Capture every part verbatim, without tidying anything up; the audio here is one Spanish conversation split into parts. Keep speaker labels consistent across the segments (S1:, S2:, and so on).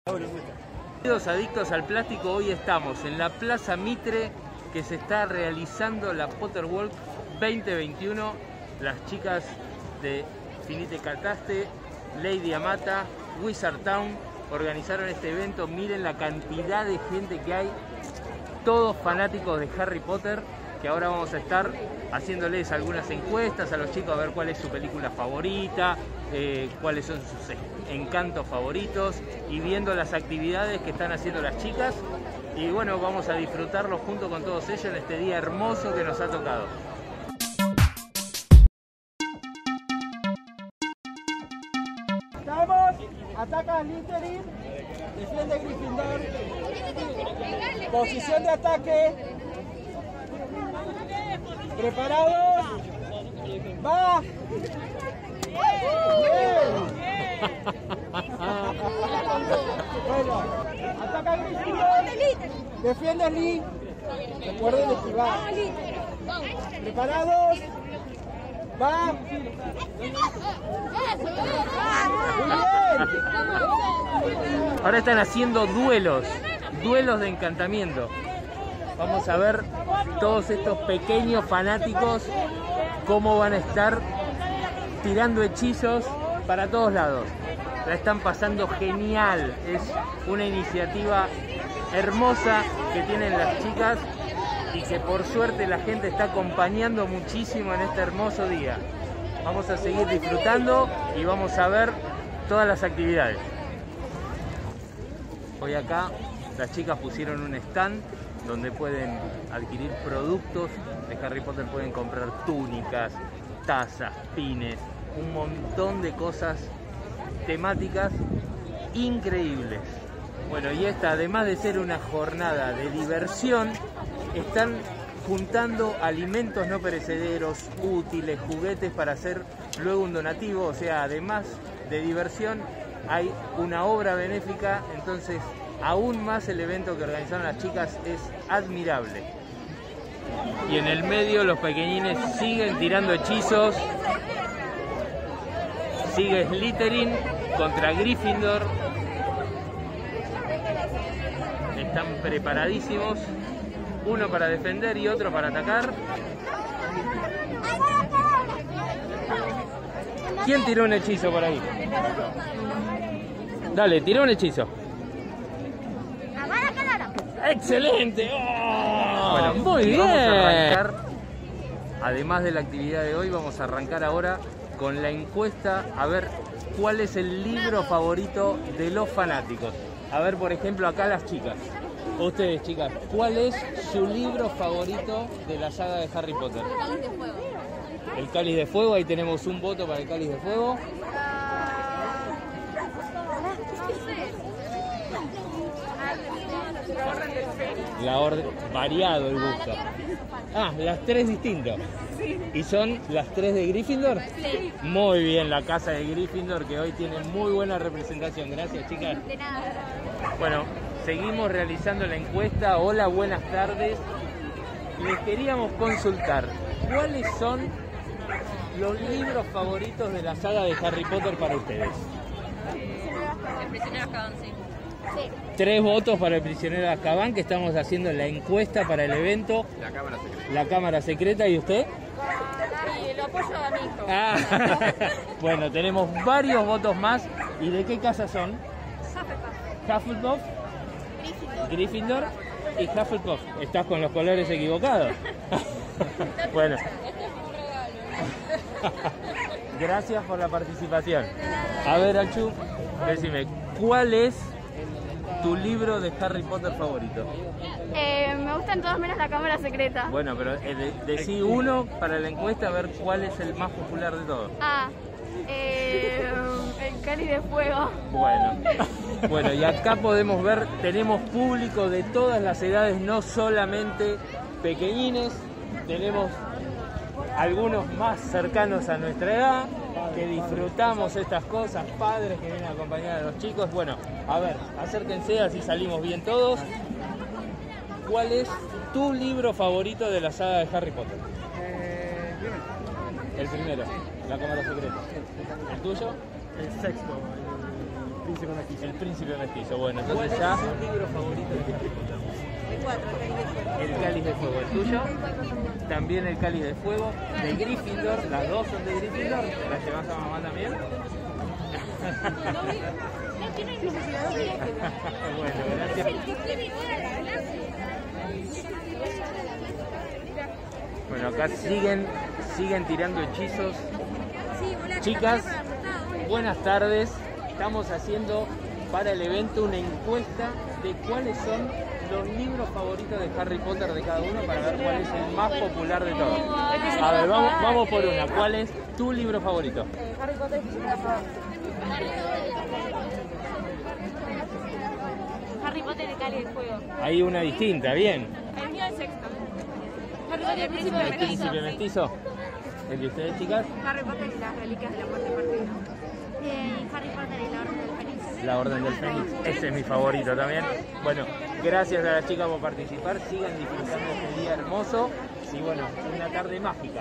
S1: Queridos adictos al plástico, hoy estamos en la Plaza Mitre que se está realizando la Potter Walk veinte veintiuno. Las chicas de Finite Cataste, Lady Amata, Wizard Town organizaron este evento. Miren la cantidad de gente que hay, todos fanáticos de Harry Potter, que ahora vamos a estar haciéndoles algunas encuestas a los chicos a ver cuál es su película favorita, eh, cuáles son sus encantos favoritos y viendo las actividades que están haciendo las chicas. Y bueno, vamos a disfrutarlo junto con todos ellos en este día hermoso que nos ha tocado.
S2: Vamos, ataca Slytherin, defiende Gryffindor, posición de ataque, preparados, va, bien. Bueno, ataca Gryffindor, defiende Lee, recuerden esquivar, preparados, va.
S1: Ahora están haciendo duelos, duelos de encantamiento. Vamos a ver todos estos pequeños fanáticos cómo van a estar tirando hechizos para todos lados. La están pasando genial, es una iniciativa hermosa que tienen las chicas y que por suerte la gente está acompañando muchísimo en este hermoso día. Vamos a seguir disfrutando y vamos a ver todas las actividades. Hoy acá las chicas pusieron un stand donde pueden adquirir productos de Harry Potter, pueden comprar túnicas, tazas, pines, un montón de cosas temáticas increíbles. Bueno, y esta, además de ser una jornada de diversión, están juntando alimentos no perecederos, útiles, juguetes para hacer luego un donativo. O sea, además de diversión, hay una obra benéfica, entonces aún más el evento que organizaron las chicas es admirable. Y en el medio los pequeñines siguen tirando hechizos. Sigue Slytherin contra Gryffindor. Están preparadísimos, uno para defender y otro para atacar. ¿Quién tiró un hechizo por ahí? Dale, tiró un hechizo. ¡Excelente! ¡Oh! Bueno, muy bien. Vamos a arrancar, además de la actividad de hoy, vamos a arrancar ahora con la encuesta a ver cuál es el libro favorito de los fanáticos. A ver, por ejemplo, acá las chicas. Ustedes, chicas, ¿cuál es su libro favorito de la saga de Harry Potter?
S3: El Cáliz de Fuego.
S1: El Cáliz de Fuego, ahí tenemos un voto para el Cáliz de Fuego. La orden, variado el gusto. Ah, las tres distintas. ¿Y son las tres de Gryffindor?
S3: Sí.
S1: Muy bien, la casa de Gryffindor, que hoy tiene muy buena representación. Gracias, chicas.
S3: De nada.
S1: Bueno, seguimos realizando la encuesta. Hola, buenas tardes. Les queríamos consultar, ¿cuáles son los libros favoritos de la saga de Harry Potter para ustedes?
S3: El prisionero de Azkaban, sí. Sí.
S1: Tres votos para el prisionero de Azkaban, que estamos haciendo la encuesta para el evento.
S4: La cámara secreta.
S1: La cámara secreta, ¿y usted?
S3: Y lo apoyo a mi hijo.
S1: Ah, bueno, tenemos varios votos más. ¿Y de qué casa son? Hufflepuff,
S3: Gryffindor.
S1: Gryffindor y Hufflepuff. Estás con los colores equivocados. Bueno. Gracias por la participación. A ver, Achu, decime, ¿cuál es tu libro de Harry Potter favorito?
S3: Eh, me gustan todos menos la cámara secreta.
S1: Bueno, pero eh, de, decí uno para la encuesta a ver cuál es el más popular de todos.
S3: Ah, eh, el Cáliz de Fuego.
S1: Bueno, bueno, y acá podemos ver, tenemos público de todas las edades, no solamente pequeñines, tenemos algunos más cercanos a nuestra edad, que disfrutamos estas cosas, padres que vienen a acompañar a los chicos. Bueno, a ver, acérquense, así salimos bien todos. ¿Cuál es tu libro favorito de la saga de Harry Potter?
S2: Eh,
S1: El primero, La cámara secreta. ¿El tuyo?
S2: el sexto, príncipe mestizo.
S1: El príncipe mestizo. Bueno, entonces ya... ¿Cuál es tu libro favorito de Harry Potter?
S3: El cuatro, el cáliz de fuego.
S1: El cáliz de fuego. ¿El tuyo? También el cáliz de fuego. De Gryffindor. Las dos son de Gryffindor. ¿Las llevas a mamá también? Bueno, gracias. Bueno, acá siguen, siguen tirando hechizos. Chicas, buenas tardes. Estamos haciendo para el evento una encuesta de cuáles son los libros favoritos de Harry Potter de cada uno para ver cuál es el más popular de todos. A ver, vamos, vamos por una. ¿Cuál es tu libro favorito?
S3: Harry Potter y la saga. Harry Potter y cáliz de fuego.
S1: Hay una distinta, bien.
S3: El mío es sexto. Harry Potter y el príncipe
S1: ¿El
S3: mestizo.
S1: príncipe mestizo? ¿El de ustedes, chicas?
S3: Harry Potter y las reliquias de la muerte partida. Eh, Harry Potter y la orden del Fénix.
S1: La Orden del Fénix, ese es mi favorito también. Bueno, gracias a las chicas por participar, sigan disfrutando este día hermoso y bueno, una tarde mágica.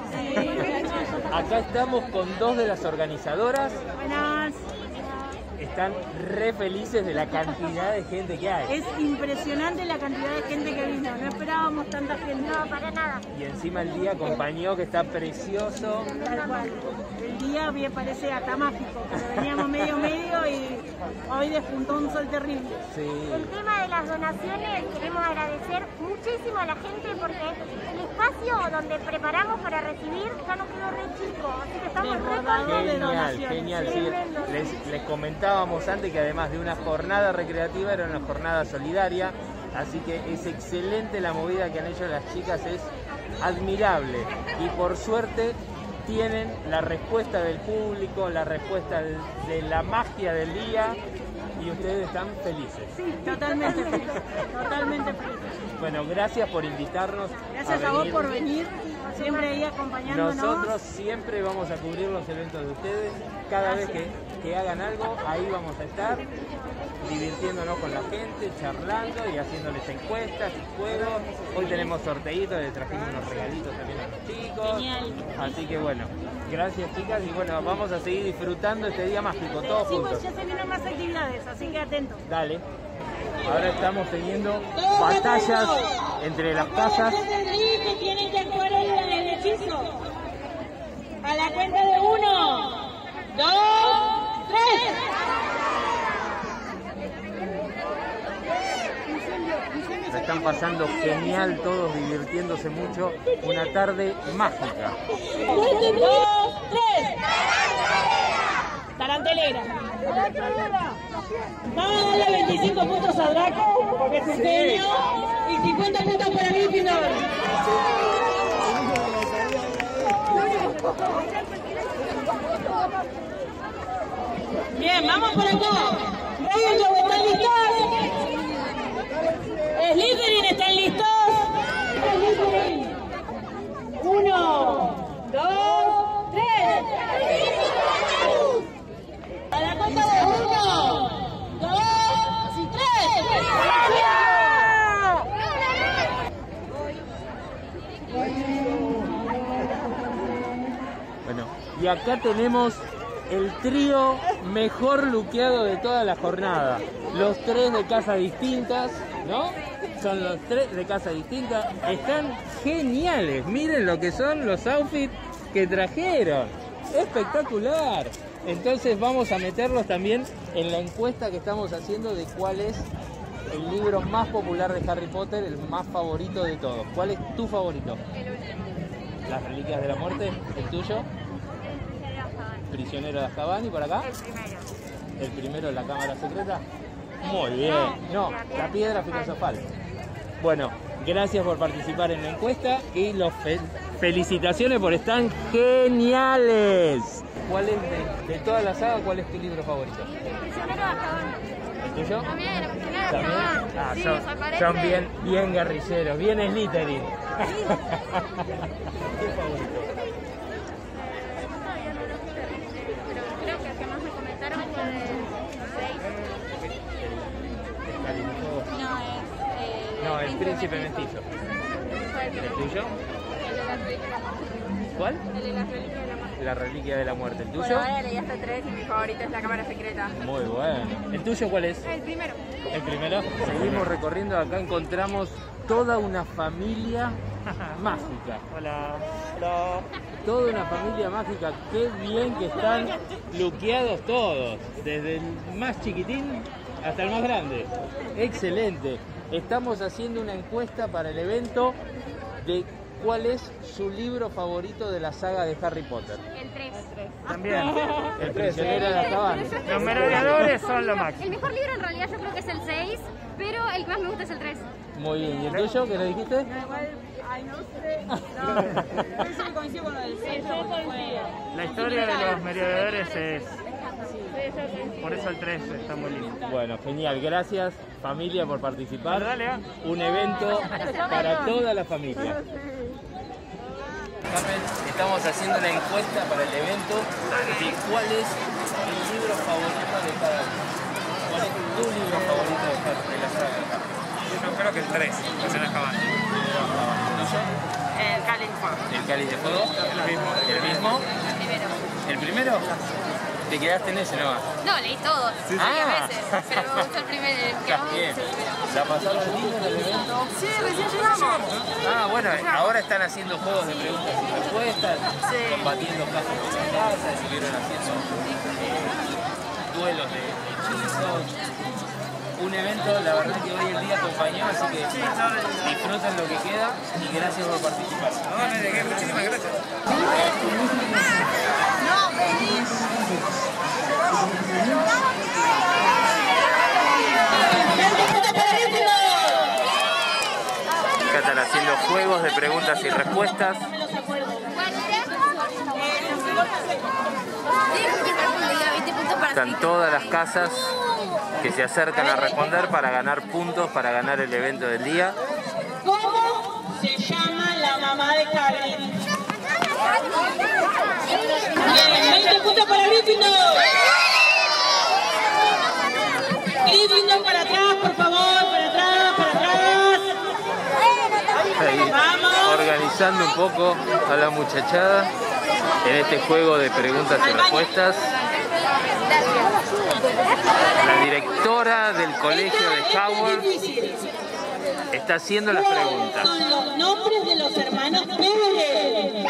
S1: Acá estamos con dos de las organizadoras.
S4: Buenas.
S1: Están re felices de la cantidad de gente que hay.
S4: Es impresionante la cantidad de gente que vino. No esperábamos tanta gente.
S3: No, para nada.
S1: Y encima el día acompañó que está precioso.
S4: Tal cual. El día me parece hasta mágico. Pero veníamos medio medio y hoy despuntó un sol terrible.
S1: Sí.
S5: El tema de las donaciones, queremos agradecer muchísimo a la gente porque el espacio donde preparamos para recibir ya nos quedó re chico, así que estamos re
S4: Desbordado de
S5: contentos.
S1: Genial,
S4: donaciones.
S1: genial. Sí.
S5: Tremendo.
S1: Les, les comentábamos antes que además de una jornada recreativa era una jornada solidaria, así que es excelente la movida que han hecho las chicas, es admirable y por suerte tienen la respuesta del público, la respuesta de, de la magia del día y ustedes están felices.
S4: Sí, totalmente feliz. Totalmente feliz.
S1: Bueno, gracias por invitarnos.
S4: Gracias a vos por venir. Siempre ahí acompañándonos.
S1: Nosotros siempre vamos a cubrir los eventos de ustedes. Cada vez que, que hagan algo, ahí vamos a estar, divirtiéndonos con la gente, charlando y haciéndoles encuestas y juegos. Hoy tenemos sorteitos, les trajimos unos regalitos también a los chicos.
S4: Genial.
S1: Así que bueno, gracias chicas y bueno, vamos a seguir disfrutando este día mágico, todos
S4: Sí,
S1: juntos.
S4: pues ya se vienen más actividades, así que atentos.
S1: Dale. Ahora estamos teniendo batallas entre las casas.
S4: que tienen que actuar en el hechizo. A la cuenta de uno, dos, tres.
S1: Se están pasando genial, todos divirtiéndose mucho. Una tarde mágica.
S4: Dos, tres. Tarantelera. Vamos a darle veinticinco puntos a Draco, porque es un genio, y cincuenta puntos para Gryffindor. Bien, vamos por acá. Ravenclaw, ¿están listos? Slytherin, ¿están listos? Slytherin. Uno, dos, tres. A la cuenta de uno, dos y tres.
S1: Bueno, y acá tenemos el trío mejor luqueado de toda la jornada. Los tres de casas distintas, ¿no? Son los tres de casas distintas. Están geniales. Miren lo que son los outfits que trajeron. Espectacular. Entonces vamos a meterlos también en la encuesta que estamos haciendo de cuál es el libro más popular de Harry Potter, el más favorito de todos. ¿Cuál es tu favorito?
S3: El último.
S1: Las Reliquias de la Muerte. ¿El tuyo? Prisionero de Azkaban. ¿Y por acá?
S5: El primero.
S1: El primero de la Cámara Secreta. Muy bien. No, la Piedra Filosofal. Bueno, gracias por participar en la encuesta y los fe felicitaciones por están geniales. ¿Cuál es de, de toda la saga, cuál es tu libro favorito?
S5: Prisionero de Azkaban.
S1: ¿El tuyo?
S3: También, el prisionero de
S1: ¿También?
S3: Azkaban.
S1: Ah,
S3: Sí,
S1: son,
S3: desaparece.
S1: son bien, bien guerrilleros, bien Slytherin. ¿Qué favorito?
S3: Todavía no lo terminé, pero creo que el que más me comentaron fue el seis.
S1: El Cáliz de Fuego.
S3: No, es eh,
S1: No, el Príncipe Mestizo.
S3: Fue el que
S1: ¿El
S3: me
S1: tuyo?
S3: El de las reliquias de la muerte.
S1: ¿Cuál?
S3: El de las reliquias de la muerte.
S1: la reliquia de la muerte. ¿El tuyo?
S6: Bueno, ahora leí hasta tres y mi favorito es la cámara secreta.
S1: Muy bueno. ¿El tuyo cuál es?
S3: El primero.
S1: ¿El primero? Seguimos recorriendo, acá encontramos toda una familia mágica.
S2: Hola. Hola.
S1: Toda una familia mágica, qué bien que están luqueados todos, desde el más chiquitín hasta el más grande. Excelente. Estamos haciendo una encuesta para el evento de cuál es su libro favorito de la saga de Harry Potter.
S3: El tres.
S2: También.
S1: El prisionero de Azkaban.
S2: Los merodeadores son lo máximo.
S3: El mejor libro en realidad yo creo que es el seis, pero el que más me gusta es el tres.
S1: Muy bien. ¿Y el tuyo? ¿Qué le dijiste?
S6: Igual, ay, no sé. No, yo sí coincido con lo del seis.
S2: La historia de los merodeadores es... Por eso el tres está muy lindo.
S1: Bueno, genial. Gracias, familia, por participar.
S2: Dale, ¿eh?
S1: Un evento para toda la familia. Estamos haciendo una encuesta para el evento de cuál es el libro favorito de cada uno. ¿Cuál es tu libro favorito de Harry- de la saga de Harry?
S2: Yo creo que el tres, pues en Azkaban.
S1: ¿Tuyo?
S6: El Cáliz de Fuego.
S1: ¿El cáliz de fuego?
S2: El mismo.
S1: ¿El mismo?
S3: El primero.
S1: ¿El primero? ¿Te quedaste en ese, no?
S3: No, leí todos,
S1: Ah.
S3: varias veces, pero me gustó el primero. El que
S1: Está
S3: más me
S1: bien.
S3: gustó el primero.
S1: ¿La pasaron lindo en el evento?
S6: Sí, recién llegamos.
S1: Ah, bueno, ahora están haciendo juegos de preguntas y respuestas, combatiendo casos de la casa, estuvieron haciendo eh, duelos de hechizos. Un evento, la verdad que hoy el día acompañó, así que disfruten lo que queda y gracias por participar.
S2: No, no, de qué, muchísimas gracias.
S1: Acá están haciendo juegos de preguntas y respuestas. Están todas las casas que se acercan a responder para ganar puntos, para ganar el evento del día.
S4: ¿Cómo se llama la mamá de Hagrid? Bien, veinte puntos para Gryffindor. Gryffindor para atrás, por favor, para atrás, para atrás.
S1: Ahí,
S4: Vamos.
S1: organizando un poco a la muchachada en este juego de preguntas y respuestas. La directora del colegio de Howard está haciendo las preguntas.
S4: Son los nombres de los hermanos Pérez.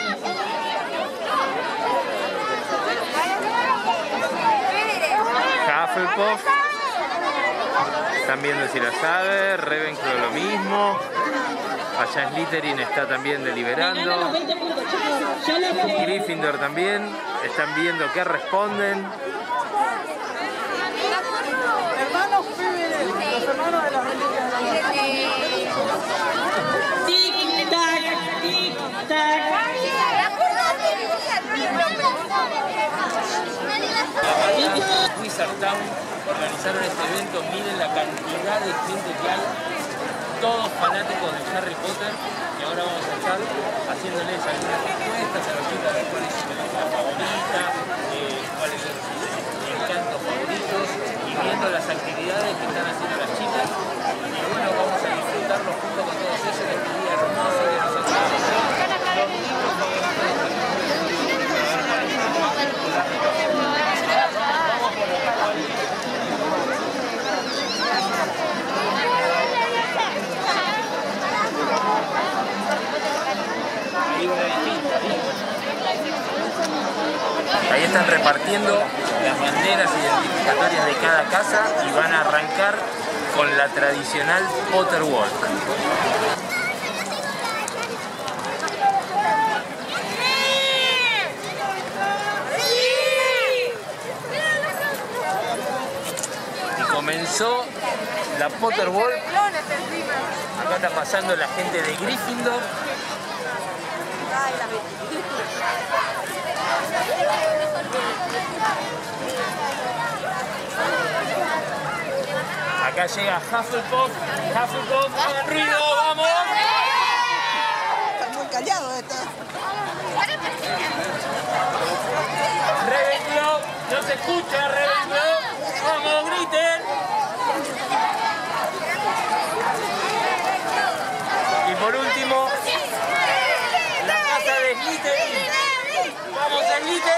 S1: Hufflepuff. Están viendo si la sabe. Ravenclaw lo mismo. Allá Slytherin está también deliberando.
S4: Ganan los veinte puntos, chicos. Yo les leo.
S1: Gryffindor también. Están viendo qué responden.
S2: Hermanos Pérez, los hermanos de las reliquias de la muerte.
S4: Tic tac, tic tac.
S1: Wizard Town organizaron este evento. Miren la cantidad de gente que hay. Todos fanáticos de Harry Potter. Y ahora vamos a estar haciéndoles algunas respuestas a los chicos de cuál es su película favorita, eh, cuáles son sus encantos favoritos y viendo las actividades que están haciendo las chicas. Y bueno, vamos a disfrutarlo junto con todos ellos en este día hermoso que nos acompaña. Los libros favoritos de Harry Ahí están repartiendo las banderas identificatorias de cada casa y van a arrancar con la tradicional Potter Walk. Y comenzó la Potter Walk. Acá está pasando la gente de Gryffindor. Acá llega Hufflepuff. Hufflepuff, hagan ruido, vamos.
S7: Está muy callado esto.
S1: Ravenclaw, no se escucha, Ravenclaw. Vamos, griten. Y por último, la casa de Slytherin. Vamos, Slytherin.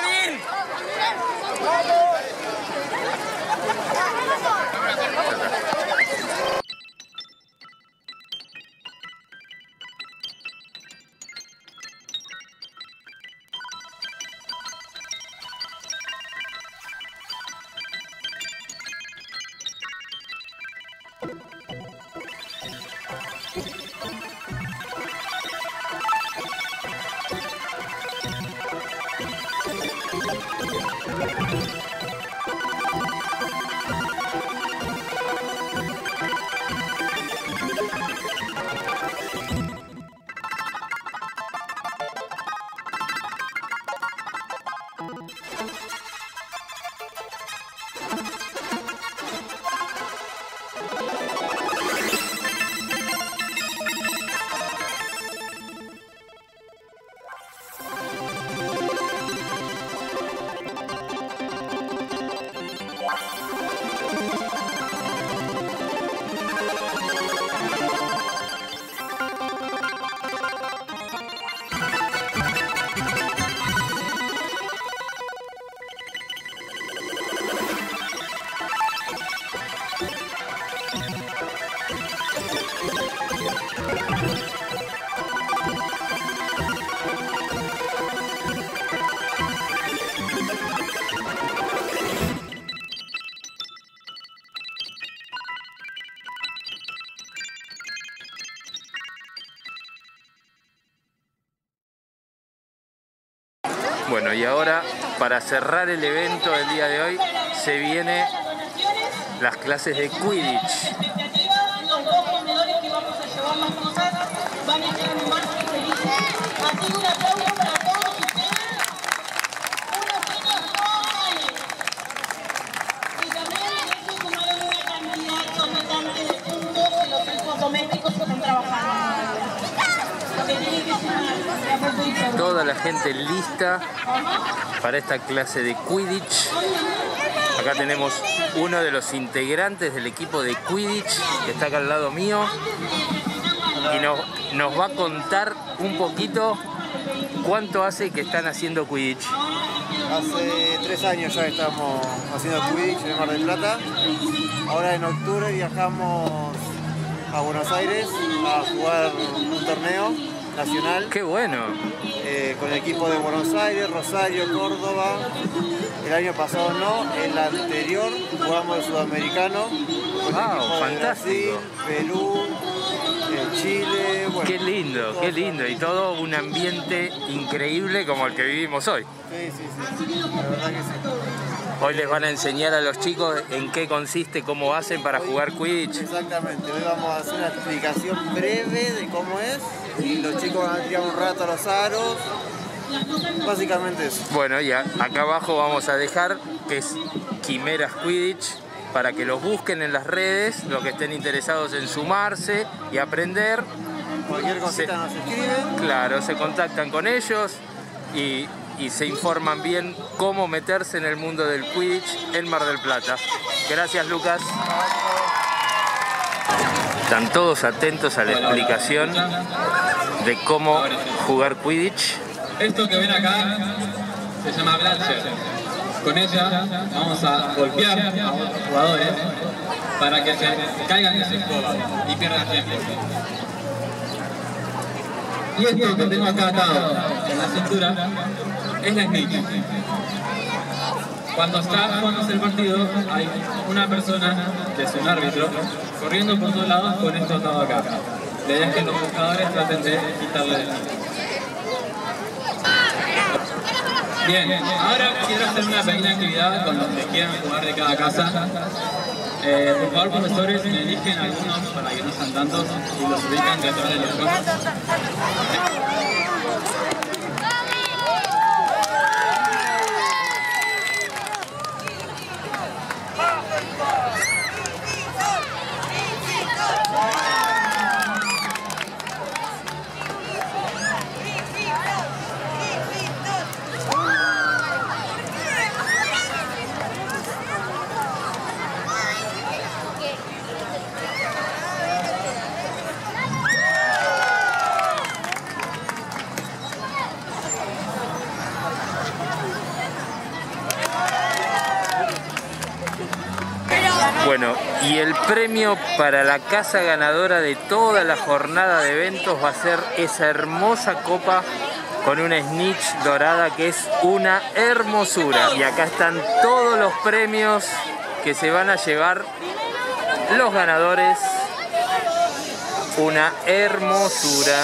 S1: Bueno, y ahora, para cerrar el evento del día de hoy, se vienen las clases de Quidditch.
S4: Los dos comedores que vamos a llevar las cosas van a estar animados y felices. Así un aplauso para todos ustedes. Unos niños normales. Y también ellos sumaron una cantidad exorbitante de puntos en los equipos domésticos que están trabajando. Lo que tienen que sumar.
S1: Toda la gente lista para esta clase de Quidditch. Acá tenemos uno de los integrantes del equipo de Quidditch que está acá al lado mío y nos, nos va a contar un poquito cuánto hace que están haciendo Quidditch.
S7: Hace tres años ya estamos haciendo Quidditch en Mar del Plata. Ahora en octubre viajamos a Buenos Aires a jugar un torneo nacional.
S1: ¡Qué bueno!
S7: Eh, con el equipo de Buenos Aires, Rosario, Córdoba. El año pasado no, el anterior jugamos el sudamericano. Con
S1: ¡Wow! ¡Fantástico!
S7: Brasil, Perú, eh, Chile. Bueno,
S1: ¡Qué lindo! ¡Qué lindo! Y todo un ambiente increíble como el que vivimos hoy.
S7: Sí, sí, sí. La verdad que sí.
S1: Hoy les van a enseñar a los chicos en qué consiste, cómo hacen para jugar Quidditch.
S7: Exactamente, hoy vamos a hacer una explicación breve de cómo es y los chicos van a tirar un rato a los aros, básicamente eso.
S1: Bueno, y acá abajo vamos a dejar que es Quimeras Quidditch para que los busquen en las redes, los que estén interesados en sumarse y aprender.
S7: Cualquier cosita
S1: se,
S7: nos escriben.
S1: Claro, se contactan con ellos y... y se informan bien cómo meterse en el mundo del Quidditch en Mar del Plata. Gracias, Lucas. Están todos atentos a la explicación de cómo jugar Quidditch.
S8: Esto que ven acá se llama Blancher. Con ella vamos a golpear a otros jugadores para que se caigan de su escoba y pierdan tiempo. Y esto que tengo acá atado en la cintura es la snitch. Cuando está jugando el partido, hay una persona, que es un árbitro, corriendo por todos lados con esto atado acá. La idea es que los buscadores traten de quitarle el snitch. Bien, ahora quiero hacer una pequeña actividad con los que quieran jugar de cada casa. Eh, por favor, profesores, me eligen algunos para que no sean tantos y los ubican detrás de los conos.
S1: Bueno, y el premio para la casa ganadora de toda la jornada de eventos va a ser esa hermosa copa con una snitch dorada que es una hermosura. Y acá están todos los premios que se van a llevar los ganadores. Una hermosura.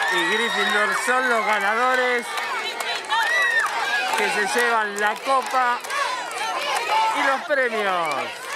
S1: y Gryffindor son los ganadores que se llevan la copa y los premios.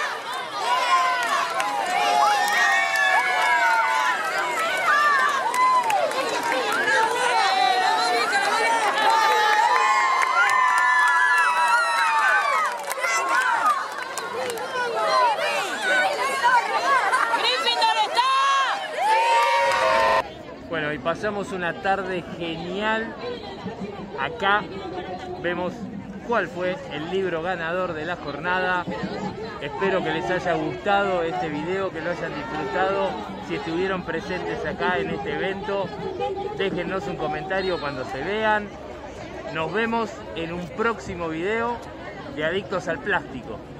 S1: Bueno, y pasamos una tarde genial. Acá vemos cuál fue el libro ganador de la jornada. Espero que les haya gustado este video, que lo hayan disfrutado. Si estuvieron presentes acá en este evento, déjennos un comentario cuando se vean. Nos vemos en un próximo video de Adictos al Plástico.